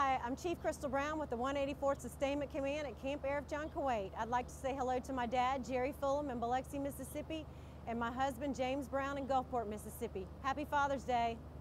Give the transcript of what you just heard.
Hi, I'm Chief Chrystal Brown with the 184th Sustainment Command at Camp Arifjan, Kuwait. I'd like to say hello to my dad, Jerry Fulham in Biloxi, Mississippi, and my husband, James Brown in Gulfport, Mississippi. Happy Father's Day.